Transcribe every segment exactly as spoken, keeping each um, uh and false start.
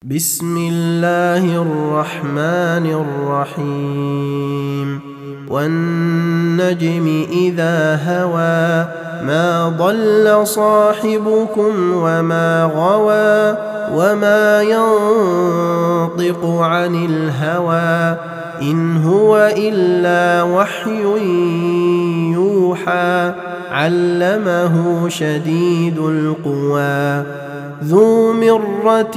بسم الله الرحمن الرحيم والنجم إذا هوى ما ضل صاحبكم وما غوى وما ينطق عن الهوى إن هو إلا وحي يوحى علمه شديد القوى ذو مرة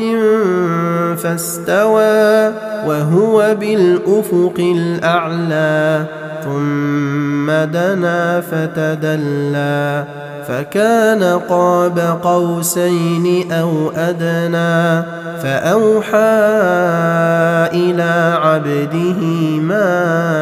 فاستوى وهو بالأفق الأعلى ثم دنا فتدلى فكان قاب قوسين أو أدنى فأوحى إلى عبده ما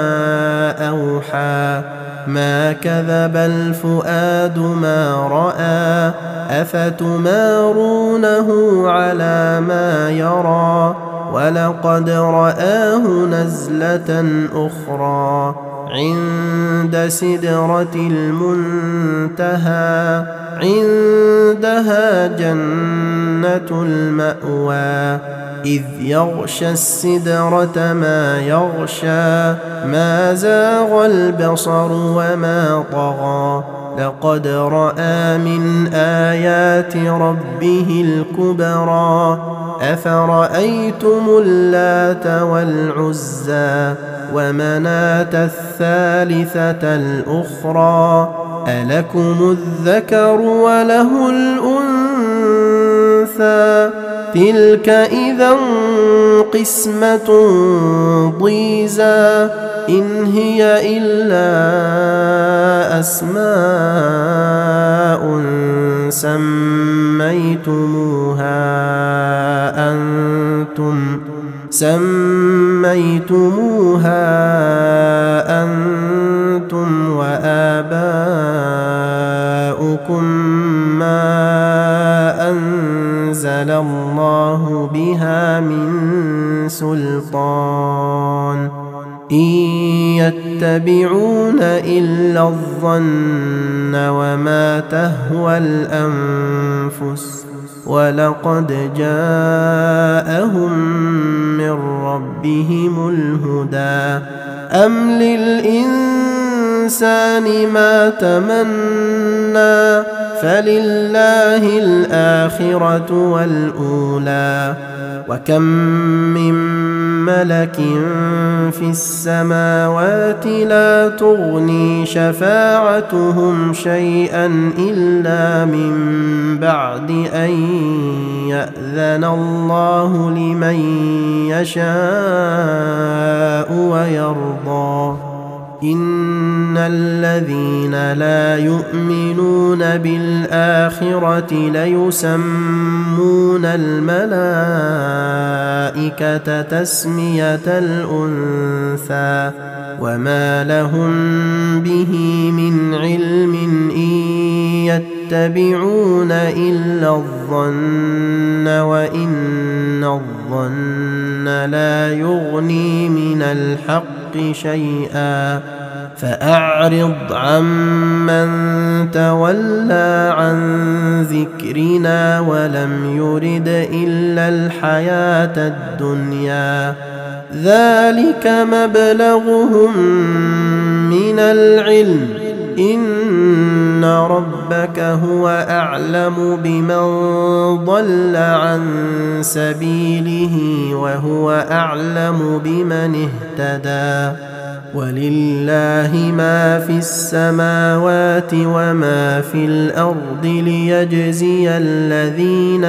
أوحى ما كذب الفؤاد ما رأى أفتمارونه على ما يرى ولقد رآه نزلة أخرى عند سدرة المنتهى عندها جنة المأوى إذ يغشى السدرة ما يغشى ما زاغ البصر وما طغى لقد رأى من آيات ربه الكبرى أفرأيتم اللات والعزى ومناة الثالثة الأخرى ألكم الذكر وله الأنثى تلك إذا قسمة ضيزى إن هي إلا أسماء سميتموها أنتم سميتموها أنتم وآباؤكم ما أنزل الله بها من سلطان إن يتبعون إلا الظن وما تهوى الأنفس ولقد جاءهم من ربهم الهدى أم للإنسان ما تمنى فلله الآخرة والأولى وكم من ملك في السماوات لا تغني شفاعتهم شيئا إلا من بعد أن يأذن الله لمن يشاء ويرضى إن الذين لا يؤمنون بالآخرة ليسمون الملائكة تسمية الأنثى وما لهم به من علم إن يتبعون إلا الظن وإن الظن لا يغني من الحق شيئا فأعرض عمن تولى عن ذكرنا ولم يرد إلا الحياة الدنيا ذلك مبلغهم من العلم إن ربك هو أعلم بمن ضل عن سبيله وهو أعلم بمن اهتدى ولله ما في السماوات وما في الأرض ليجزي الذين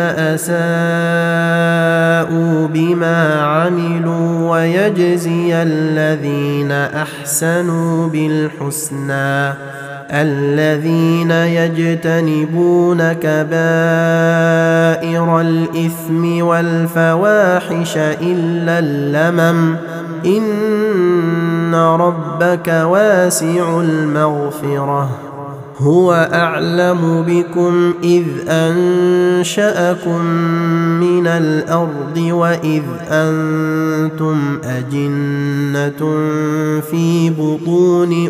أساءوا بما عملوا ويجزي الذين أحسنوا بالحسنى الذين يجتنبون كبائر الإثم والفواحش إلا اللمم إن ربك واسع المغفرة هو أعلم بكم إذ أنشأكم من الأرض وإذ أنتم أجنة في بطون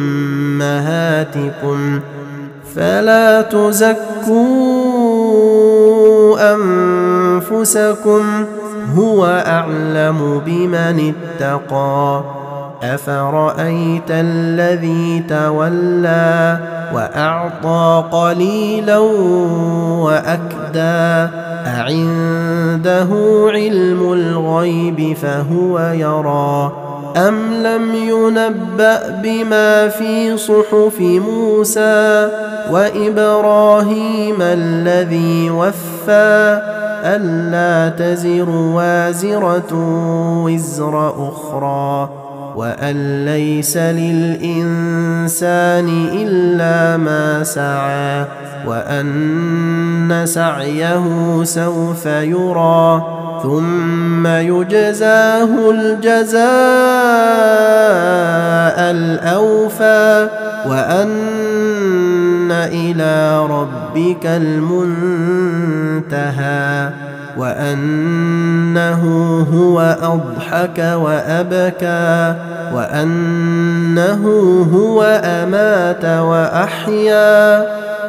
أمهاتكم فلا تزكوا أنفسكم هو أعلم بمن اتقى أفرأيت الذي تولى وأعطى قليلا وأكدى أعنده علم الغيب فهو يرى أم لم ينبأ بما في صحف موسى وإبراهيم الذي وفى ألا تزر وازرة وزر أخرى وأن ليس للإنسان إلا ما سعى وأن سعيه سوف يرى ثم يجزاه الجزاء الأوفى وأن إلى ربك المنتهى وأنه هو أضحك وأبكى وأنه هو أمات وأحيا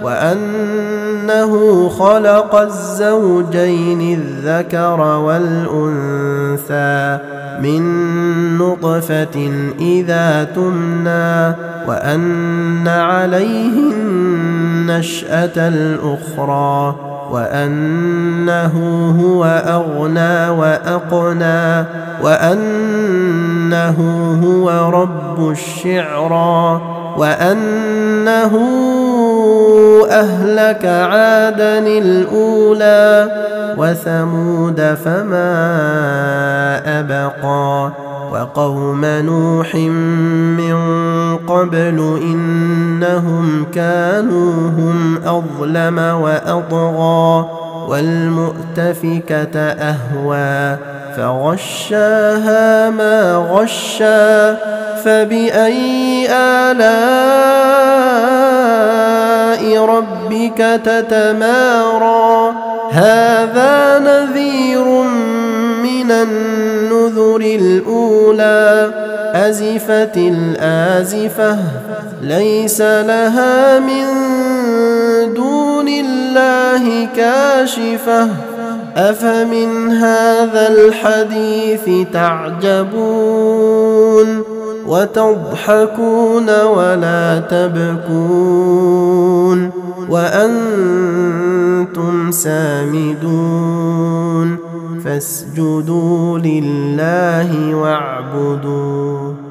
وأنه خلق الزوجين الذكر والأنثى من نطفة إذا تمنى وأن عليه النشأة الأخرى وأنه هو أغنى وأقنى وأنه هو رب الشعرى وأنه أهلك عادا الأولى وثمود فما أبقى وقوم نوح من قبل إنهم كانوا هم أظلم وأطغى والمؤتفكة أهوى فغشاها ما غشى فبأي آلاء ربك تتمارى هذا نذير من النذر الأولى أزفت الآزفة ليس لها من دون الله كاشفة أفمن هذا الحديث تعجبون وتضحكون ولا تبكون وأنتم سامدون فاسجدوا لله واعبدوا